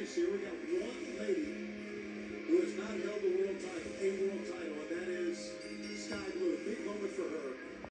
race here. We got one lady who has not held the